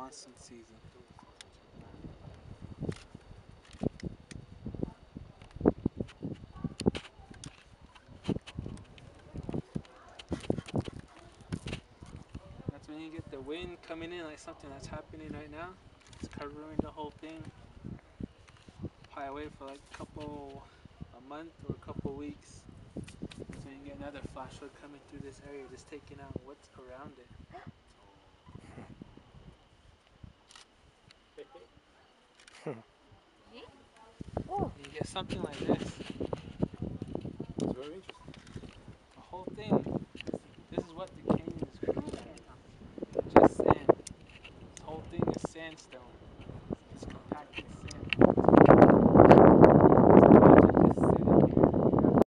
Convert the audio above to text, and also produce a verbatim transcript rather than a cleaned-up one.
monsoon season. That's when you get the wind coming in like something that's happening right now. It's covering the whole thing. Probably wait for like a couple, a month or a couple weeks. So you get another flash flood coming through this area, just taking out what's around it. You get something like this. It's very interesting. The whole thing. This is what the canyon is created. Just sand. This whole thing is sandstone.